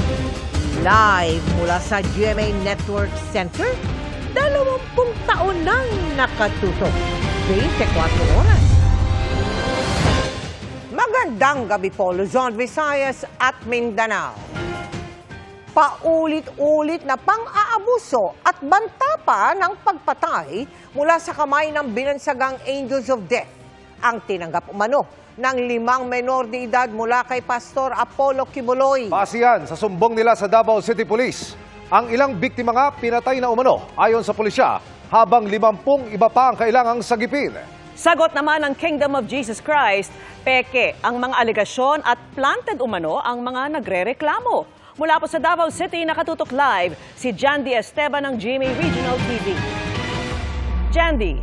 Live mula sa GMA Network Center, 20 taon nang nakatutok. 24 oras. Magandang gabi po, Luzon, Visayas at Mindanao. Paulit-ulit na pang-aabuso at banta pa ng pagpatay mula sa kamay ng binansagang Angels of Death ang tinanggap umano ng 5 menor de edad mula kay Pastor Apollo Kibuloy. Base yan sa sumbong nila sa Davao City Police. Ang ilang biktima nga pinatay na umano ayon sa pulisya, habang 50 iba pa ang kailangang sagipin. Sagot naman ng Kingdom of Jesus Christ, peke ang mga aligasyon at planted umano ang mga nagrereklamo. Mula po sa Davao City, nakatutok live si Jandy Esteban ng GMA Regional TV. Jandy.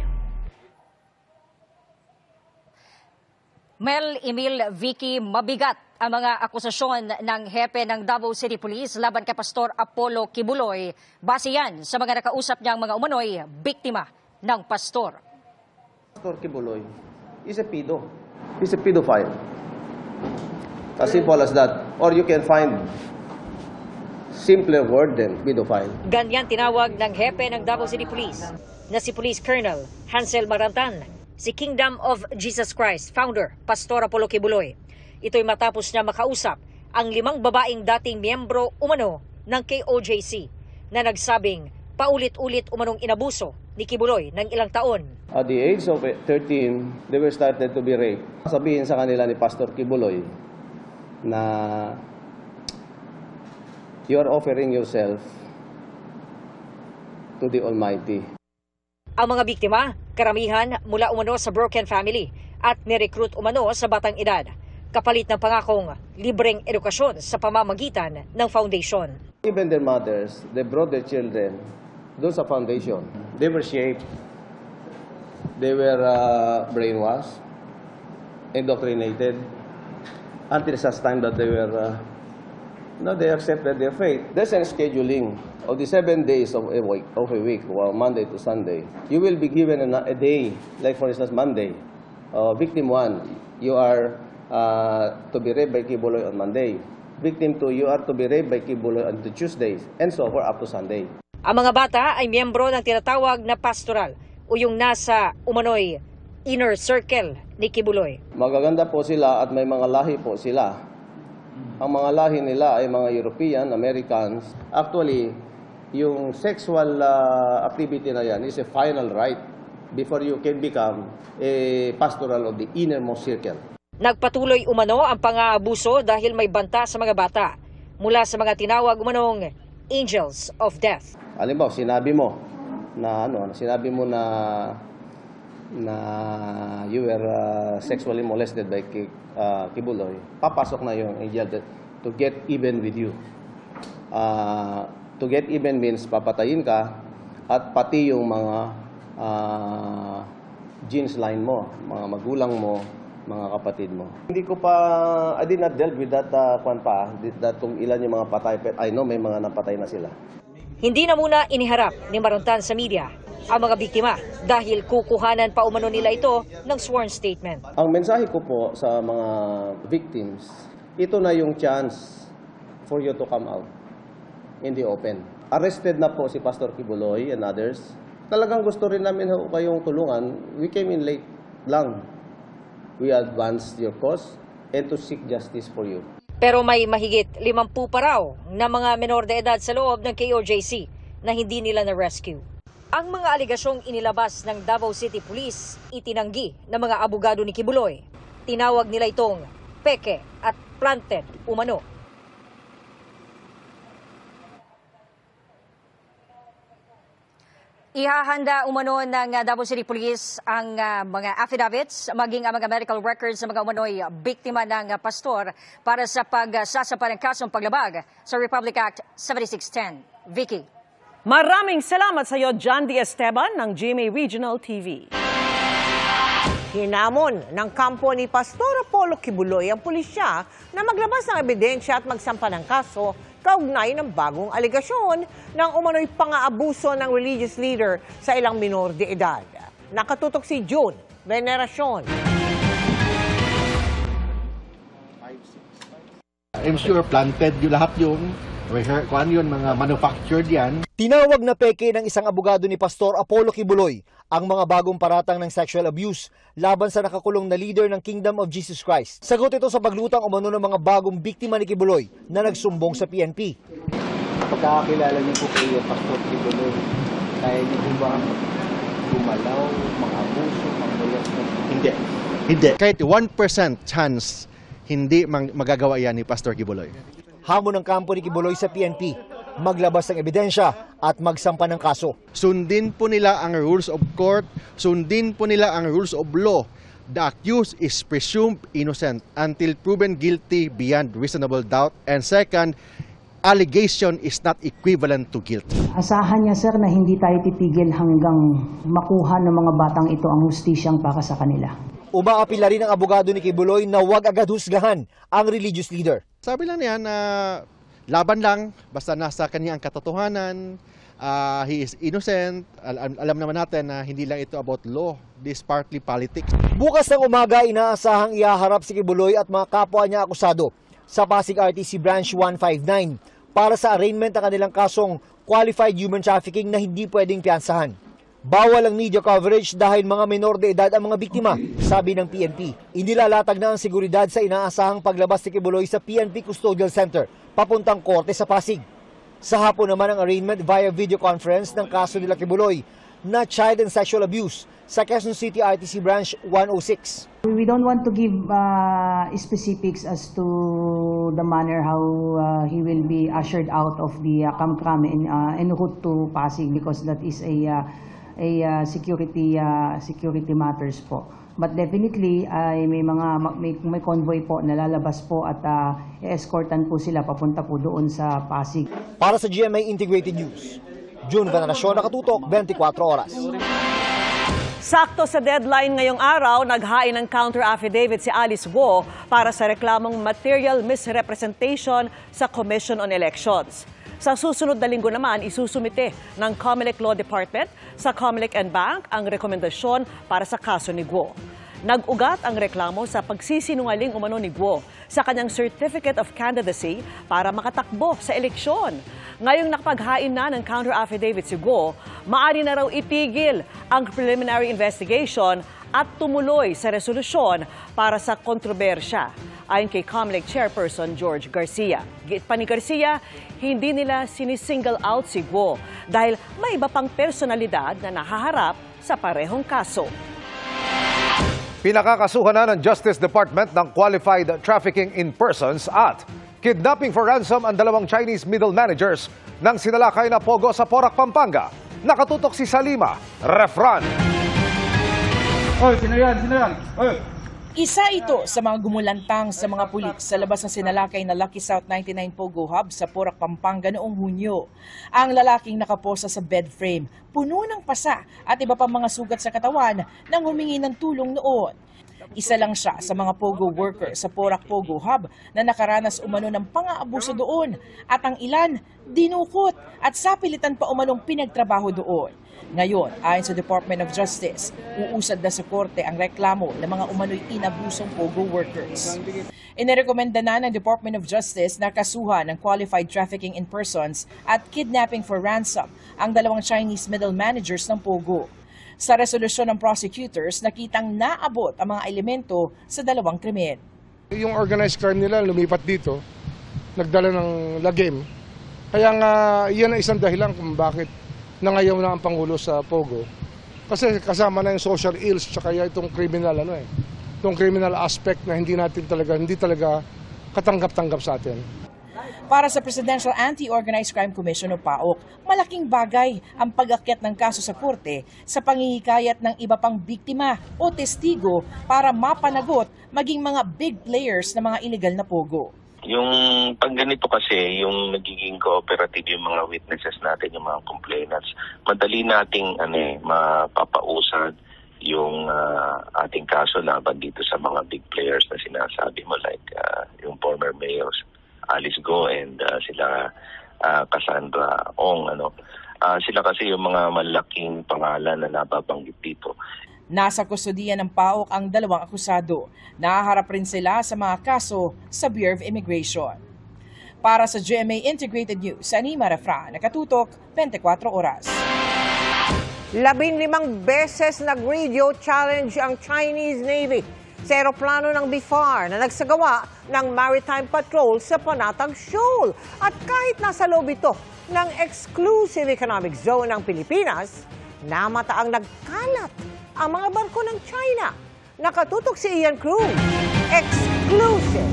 Mel, Emil, Vicky, mabigat ang mga akusasyon ng hepe ng Davao City Police laban kay Pastor Apollo Kibuloy. Base yan sa mga nakausap niyang mga umano'y biktima ng pastor. Pastor Kibuloy is a pedo. He's a pedophile. As simple as that. Or you can find simpler word than pedophile. Ganyan tinawag ng hepe ng Davao City Police na si Police Colonel Hansel Marantan, si Kingdom of Jesus Christ founder Pastor Apollo Kibuloy. Ito'y matapos niya makausap ang 5 babaeng dating miyembro umano ng KOJC na nagsabing paulit-ulit umanong inabuso ni Kibuloy ng ilang taon. At the age of 13, they were started to be raped. Sabihin sa kanila ni Pastor Kibuloy na you are offering yourself to the Almighty. Ang mga biktima, karamihan mula umano sa broken family at nirecruit umano sa batang edad, kapalit ng pangakong libreng edukasyon sa pamamagitan ng foundation. Even their mothers, they brought their children doon sa foundation. They were shaped, they were brainwashed, indoctrinated, until such time that they were, they accepted their faith. There's a scheduling of the 7 days of a week, well, Monday to Sunday. You will be given a day, like for instance Monday. Victim 1, you are to be raped by Kibuloy on Monday. Victim 2, you are to be raped by Kibuloy on the Tuesdays, and so forth up to Sunday. Ang mga bata ay miyembro ng tinatawag na pastoral o yung nasa umano'y inner circle ni Kibuloy. Magaganda po sila at may mga lahi po sila. Ang mga lahi nila ay mga European, Americans. Actually, yung sexual activity na yan is a final right before you can become a pastoral of the innermost circle. Nagpatuloy umano ang pang-aabuso dahil may banta sa mga bata mula sa mga tinawag umanong Angels of Death. Halimbawa, sinabi mo na you were sexually molested by Kibuloy, papasok na yung angel to get even with you. To get even means papatayin ka at pati yung mga genes line mo, mga magulang mo, mga kapatid mo. I did not deal with that kung ilan yung mga patay. I know may mga napatay na sila. Hindi na muna iniharap ni Marantan sa media ang mga biktima dahil kukuhanan pa umano nila ito ng sworn statement. Ang mensahe ko po sa mga victims, ito na yung chance for you to come out in the open. Arrested na po si Pastor Kibuloy and others. Talagang gusto rin namin kayong tulungan. We came in late lang. We advanced your cause and to seek justice for you. Pero may mahigit 50 pa raw na mga menor de edad sa loob ng KOJC na hindi nila na-rescue. Ang mga aligasyong inilabas ng Davao City Police itinanggi ng mga abogado ni Kibuloy. Tinawag nila itong peke at planted umano. Ihahanda umano ng Davao City Police ang mga affidavits, maging ang mga medical records ng mga umano'y biktima ng pastor para sa pagsasapa ng kasong paglabag sa Republic Act 7610. Vicky. Maraming salamat sa iyo, Jandy Esteban ng GMA Regional TV. Hinamon ng kampo ni Pastor Apollo Kibuloy ang pulisya na maglabas ng ebidensya at magsampa ng kaso kaugnay ng bagong aligasyon ng umano'y pang-aabuso ng religious leader sa ilang minor de edad. Nakatutok si June Veneracion. I'm sure planted yung lahat yung Kuan yun, mga manufactured yan. Tinawag na peke ng isang abogado ni Pastor Apollo Kibuloy ang mga bagong paratang ng sexual abuse laban sa nakakulong na leader ng Kingdom of Jesus Christ. Sagot ito sa paglutang umano ng mga bagong biktima ni Kibuloy na nagsumbong sa PNP. Pagkakakilala niyo po kay Pastor Kibuloy, kaya niyo po ba gumalaw, mga abuso, mga molestation? Hindi. Kahit 1% chance, hindi magagawa yan ni Pastor Kibuloy. Hamon ng kampo ni Kibuloy sa PNP, maglabas ng ebidensya at magsampa ng kaso. Sundin po nila ang rules of court, sundin po nila ang rules of law. The accused is presumed innocent until proven guilty beyond reasonable doubt. And second, allegation is not equivalent to guilt. Asahan niya, sir, na hindi tayo titigil hanggang makuha ng mga batang ito ang hustisyang para sa kanila. Umaapila rin ang abogado ni Kibuloy na huwag agad husgahan ang religious leader. Sabi lang niya na laban lang, basta nasa kanya ang katotohanan, he is innocent. Alam naman natin na hindi lang ito about law, this partly politics. Bukas ng umaga, inaasahang ihaharap si Kibuloy at mga kapwa niya akusado sa Pasig RTC Branch 159 para sa arraignment ng kanilang kasong qualified human trafficking na hindi pwedeng piyansahan. Bawal ang media coverage dahil mga menor de edad ang mga biktima, sabi ng PNP. Inilalatag na ang seguridad sa inaasahang paglabas ni Kibuloy sa PNP Custodial Center, papuntang korte sa Pasig. Sa hapon naman ang arraignment via video conference ng kaso nila Kibuloy na child and sexual abuse sa Quezon City RTC Branch 106. We don't want to give specifics as to the manner how he will be ushered out of the Kamkam en route to Pasig because that is a security matters po. But definitely may convoy po na lalabas po at escortan po sila papunta po doon sa Pasig. Para sa GMA Integrated News, June Veneracion, nakatutok 24 oras. Sakto sa deadline ngayong araw, naghain ng counter affidavit si Alice Guo para sa reklamong material misrepresentation sa Commission on Elections. Sa susunod na linggo naman, isusumite ng COMELEC Law Department sa COMELEC and Bank ang rekomendasyon para sa kaso ni Guo. Nag-ugat ang reklamo sa pagsisinungaling umano ni Guo sa kanyang Certificate of Candidacy para makatakbo sa eleksyon. Ngayong nakapaghain na ng counter affidavit si Guo, maaari na raw itigil ang preliminary investigation at tumuloy sa resolusyon para sa kontrobersya. Ayon kay COMELEC Chairperson George Garcia. Giit pa ni Garcia, hindi nila sinisingle out si Guo dahil may iba pang personalidad na nahaharap sa parehong kaso. Pinakakasuhan na ng Justice Department ng qualified trafficking in persons at kidnapping for ransom ang dalawang Chinese middle managers ng sinalakay na pogo sa Porac, Pampanga. Nakatutok si Salima Refran. Sino yan? Isa ito sa mga gumulantang sa mga pulis sa labas ng sinalakay na Lucky South 99 Pogo Hub sa Porac, Pampanga noong Hunyo. Ang lalaking nakaposa sa bed frame, puno ng pasa at iba pang mga sugat sa katawan nang humingi ng tulong noon. Isa lang siya sa mga Pogo worker sa Porac Pogo Hub na nakaranas umano ng pang-aabuso doon at ang ilan dinukot at sapilitan pa umanong pinagtrabaho doon. Ngayon, ayon sa Department of Justice, uusad na sa korte ang reklamo ng mga umano'y inabusong Pogo workers. Inirekomenda na ng Department of Justice na kasuhan ng qualified trafficking in persons at kidnapping for ransom ang dalawang Chinese middle managers ng Pogo. Sa resolusyon ng prosecutors, nakitang naabot ang mga elemento sa dalawang krimen. Yung organized crime nila lumipat dito, nagdala ng lagim. Kaya nga, yan ang isang dahilan kung bakit nangayaw na ang Pangulo sa Pogo. Kasi kasama na yung social ills tsaka itong criminal itong criminal aspect na hindi talaga katanggap-tanggap sa atin. Para sa Presidential Anti-Organized Crime Commission o PAOK, malaking bagay ang pag-akyat ng kaso sa korte sa panghihikayat ng iba pang biktima o testigo para mapanagot maging mga big players na mga illegal na Pogo. Yung pag ganito kasi, yung nagiging cooperative yung mga witnesses natin, yung mga complainants, madali nating mapapausad yung ating kaso laban dito sa mga big players na sinasabi mo like yung former mayors Alice Guo and sila Cassandra Ong. Sila kasi yung mga malaking pangalan na nababanggit dito. Nasa kustodiya ng PAOK ang dalawang akusado. Nahaharap rin sila sa mga kaso sa Bureau of Immigration. Para sa GMA Integrated News, Anima Refra, nakatutok 24 oras. 15 beses nag-radio challenge ang Chinese Navy sa eroplano ng BFAR na nagsagawa ng maritime patrol sa Panatag Shoal. At kahit nasa loob ito ng exclusive economic zone ng Pilipinas, namataang nagkalat ang mga barko ng China. Nakatutok si Ian Cruz. Exclusive.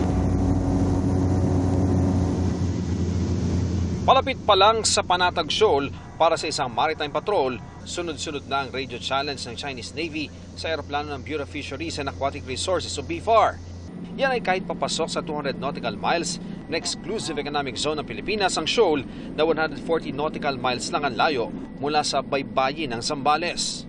Palapit pa lang sa Panatag Shoal para sa isang maritime patrol, sunod-sunod na ang radio challenge ng Chinese Navy sa eroplano ng Bureau of Fisheries and Aquatic Resources o BFAR. Yan ay kahit papasok sa 200 nautical miles na exclusive economic zone ng Pilipinas ang shoal na 140 nautical miles lang ang layo mula sa baybayin ng Zambales.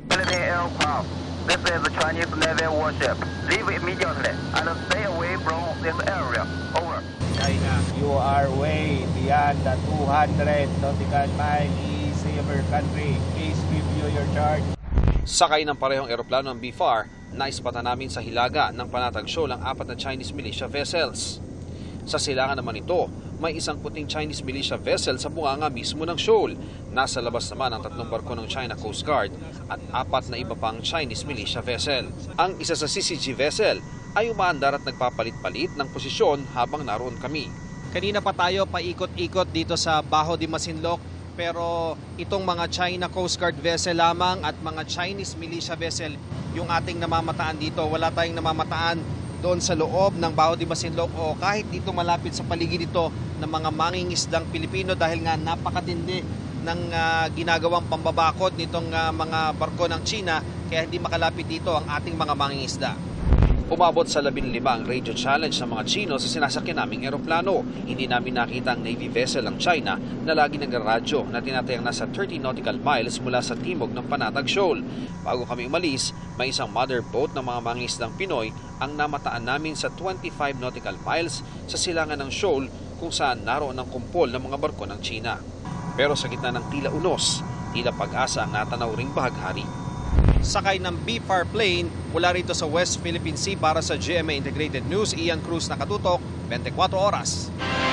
This is a Chinese Navy warship. Leave immediately and stay away from this area. Over. China, you are way beyond the 200 nautical miles. Easy of your country. Please review your charge. Sakay ng parehong eroplano ng BFAR, naispatan namin sa hilaga ng Panatag Shoal ang 4 na Chinese militia vessels. Sa silangan naman ito, may isang puting Chinese militia vessel sa bunganga mismo ng shoal. Nasa labas naman ang 3 barko ng China Coast Guard at 4 na iba pang Chinese militia vessel. Ang isa sa CCG vessel ay umaandar at nagpapalit-palit ng posisyon habang naroon kami. Kanina pa tayo paikot-ikot dito sa Bajo de Masinloc, pero itong mga China Coast Guard vessel lamang at mga Chinese militia vessel yung ating namamataan dito. Wala tayong namamataan doon sa loob ng Bajo de Masinloc o kahit dito malapit sa paligid ito ng mga mangingisdang Pilipino dahil nga napakatindi ng ginagawang pambabakod nitong mga barko ng China kaya hindi makalapit dito ang ating mga mangingisda. Umabot sa 15 ang radio challenge ng mga Chino sa sinasakyan naming eroplano. Hindi namin nakita ang Navy vessel ng China na lagi nagradyo na tinatayang nasa 30 nautical miles mula sa timog ng Panatag Shoal. Bago kami umalis, may isang mother boat ng mga mangingisdang Pinoy ang namataan namin sa 25 nautical miles sa silangan ng Shoal kung saan naroon ang kumpol ng mga barko ng China. Pero sa gitna ng tila unos, tila pag-asa ang natanaw ring bahaghari. Sakay ng BFAR plane mula rito sa West Philippine Sea para sa GMA Integrated News, Ian Cruz, nakatutok 24 oras.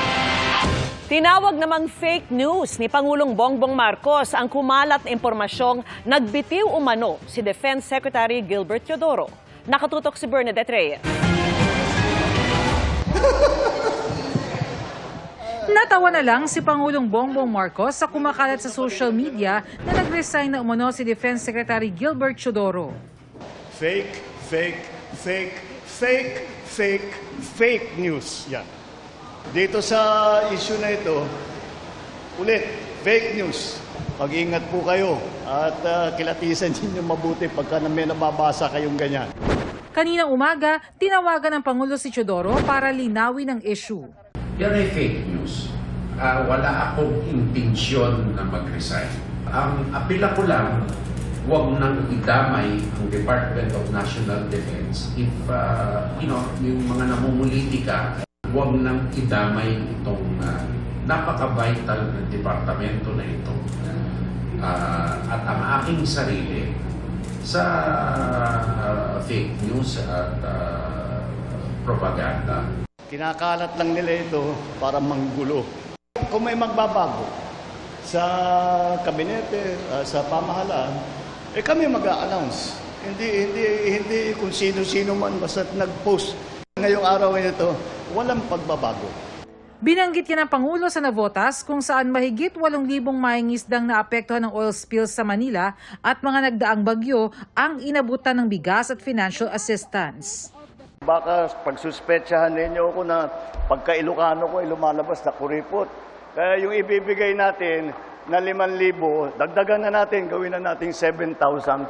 Tinawag namang fake news ni Pangulong Bongbong Marcos ang kumalat na impormasyong nagbitiw umano si Defense Secretary Gilbert Teodoro. Nakatutok si Bernadette Reyes. Natawa na lang si Pangulong Bongbong Marcos sa kumakalat sa social media na nag-resign na umano si Defense Secretary Gilbert Teodoro. Fake, fake, fake, fake, fake, fake news. Yan. Dito sa issue na ito, ulit, fake news. Mag-ingat po kayo at kilatisan ninyo mabuti pagka may nababasa kayong ganyan. Kaninang umaga, tinawagan ng Pangulo si Teodoro para linawin ang issue. Yan ay fake news. Wala akong intensyon na mag-resign. Ang apila ko lang, huwag nang idamay ang Department of National Defense. If, yung mga namumulitika, huwag nang idamay itong napaka-vital na departamento na ito. At ang aking sarili sa fake news at propaganda. Kinakalat lang nila ito para manggulo. Kung may magbabago sa kabinete, sa pamahalaan, kami mag-a-announce. Hindi kung sino-sino man basta nag-post. Ngayong araw ito, walang pagbabago. Binanggit niya ng Pangulo sa Navotas kung saan mahigit 8,000 mangingisdang naapektuhan ng oil spill sa Manila at mga nagdaang bagyo ang inabutan ng bigas at financial assistance. Baka pagsuspetsahan ninyo ako na pagka Ilocano ko ay lumalabas na kuripot. Kaya yung ibibigay natin na 5,000, dagdagan na natin, gawin na natin 7,500.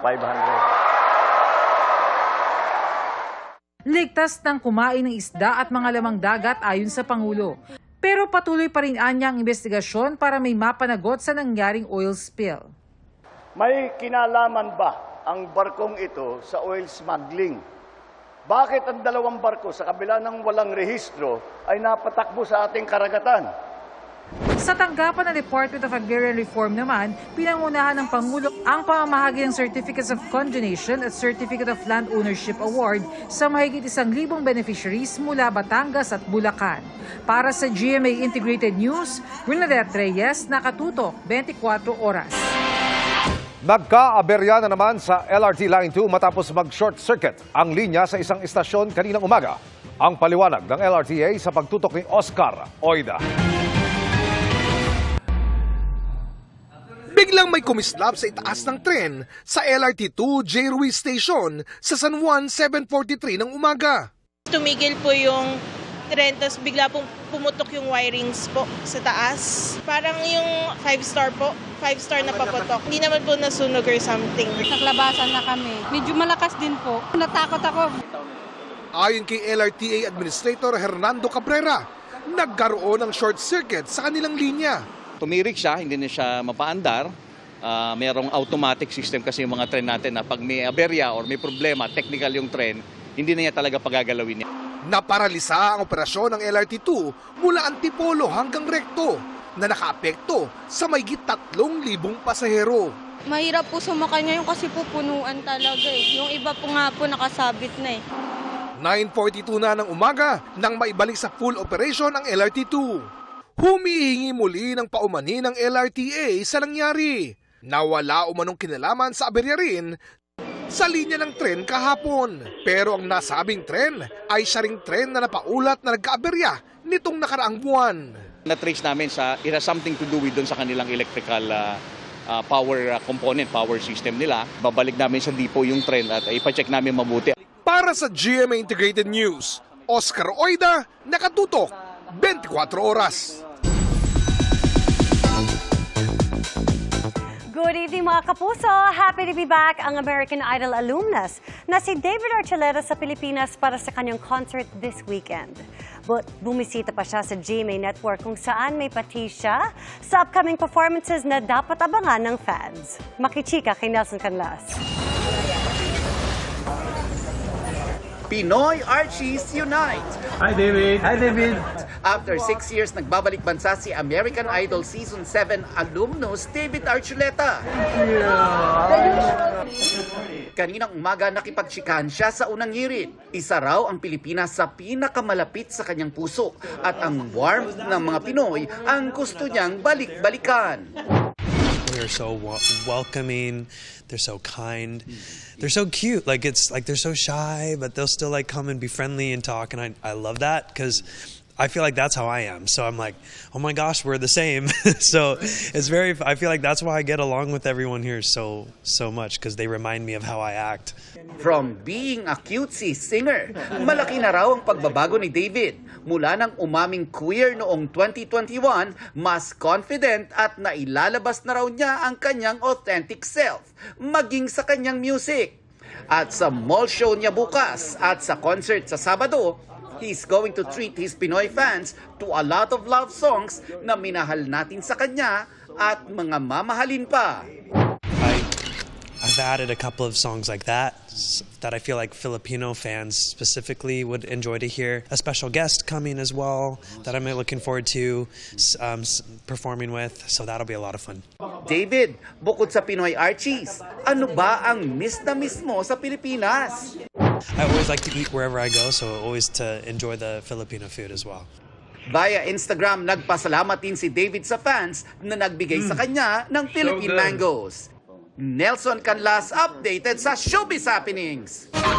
Ligtas ng kumain ng isda at mga lamang dagat ayon sa Pangulo. Pero patuloy pa rin anya ang investigasyon para may mapanagot sa nangyaring oil spill. May kinalaman ba ang barkong ito sa oil smuggling? Bakit ang 2 barko sa kabila ng walang rehistro ay napatakbo sa ating karagatan? Sa tanggapan ng Department of Agrarian Reform naman, pinangunahan ng Pangulo ang pamamahagi ng Certificates of Condonation at Certificate of Land Ownership Award sa mahigit 1,000 beneficiaries mula Batangas at Bulacan. Para sa GMA Integrated News, Bernadette Reyes, nakatutok 24 oras. Nagka-aberya na naman sa LRT Line 2 matapos mag-short circuit ang linya sa isang istasyon kaninang umaga. Ang paliwanag ng LRTA sa pagtutok ni Oscar Oida. Biglang may kumislap sa itaas ng tren sa LRT2 J. Ruiz Station sa San Juan 7:43 ng umaga. Tumigil po yung tren, tapos bigla pong pumutok yung wirings po sa taas. Parang yung 5-star po, 5-star na paputok. Hindi naman po nasunog or something. Naklabasan na kami. Medyo malakas din po. Natakot ako. Ayon kay LRTA Administrator Hernando Cabrera, nagkaroon ng short circuit sa kanilang linya. Tumirik siya, hindi na siya mapaandar. Mayroong automatic system kasi yung mga tren natin na pag may aberya or may problema, technical yung tren, hindi na niya talaga pagagalawin niya. Naparalisa ang operasyon ng LRT2 mula Antipolo hanggang Recto na nakaapekto sa mahigit 3,000 pasahero. Mahirap po sumakay ngayon kasi pupunuan talaga eh. Yung iba po nga po nakasabit na eh. 9:42 na ng umaga nang maibalik sa full operation ang LRT2. Humihingi muli ng paumani ng LRTA sa nangyari. Nawala umanong kinalaman sa aberya rin sa linya ng tren kahapon. Pero ang nasabing tren ay siya ring tren na napaulat na nagkaaberya nitong nakaraang buwan. Na-trace namin sa it has something to do with dun sa kanilang electrical power component, power system nila. Babalik namin sa depot yung tren at ipacheck namin mabuti. Para sa GMA Integrated News, Oscar Oida, nakatutok 24 oras. Good evening mga kapuso! Happy to be back ang American Idol alumnus na si David Archuleta sa Pilipinas para sa kanyang concert this weekend. But bumisita pa siya sa GMA Network kung saan may pati siya sa upcoming performances na dapat abangan ng fans. Makichika kay Nelson Canlas. Pinoy Archies Unite! Hi David! Hi David! After 6 years, nagbabalik bansa si American Idol Season 7 alumnus David Archuleta. Kaninang umaga nakipagtsikahan siya sa unang hirit. Isa raw ang Pilipinas sa pinakamalapit sa kanyang puso at ang warmth ng mga Pinoy ang gusto niyang balik-balikan. They're so welcoming, they're so kind, they're so cute. Like it's like they're so shy, but they'll still like come and be friendly and talk, and I love that because I feel like that's how I am. So I'm like, oh my gosh, we're the same. So it's I feel like that's why I get along with everyone here so much because they remind me of how I act. From being a cutesy singer, malaki na raw ang pagbabago ni David. Mula nang umaming queer noong 2021, mas confident at nailalabas na raw niya ang kanyang authentic self, maging sa kanyang music. At sa mall show niya bukas at sa concert sa Sabado, he's going to treat his Pinoy fans to a lot of love songs na minahal natin sa kanya at mga mamahalin pa. I've added a couple of songs like that I feel like Filipino fans specifically would enjoy to hear. A special guest coming as well that I'm looking forward to performing with, so that'll be a lot of fun. David, bukod sa Pinoy Archies, ano ba ang miss na miss mo sa Pilipinas? I always like to eat wherever I go, so always to enjoy the Filipino food as well. Via Instagram, nagpasalamat din si David sa fans na nagbigay sa kanya ng Philippine Mangoes. Nelson Canlas updated sa Showbiz Happenings.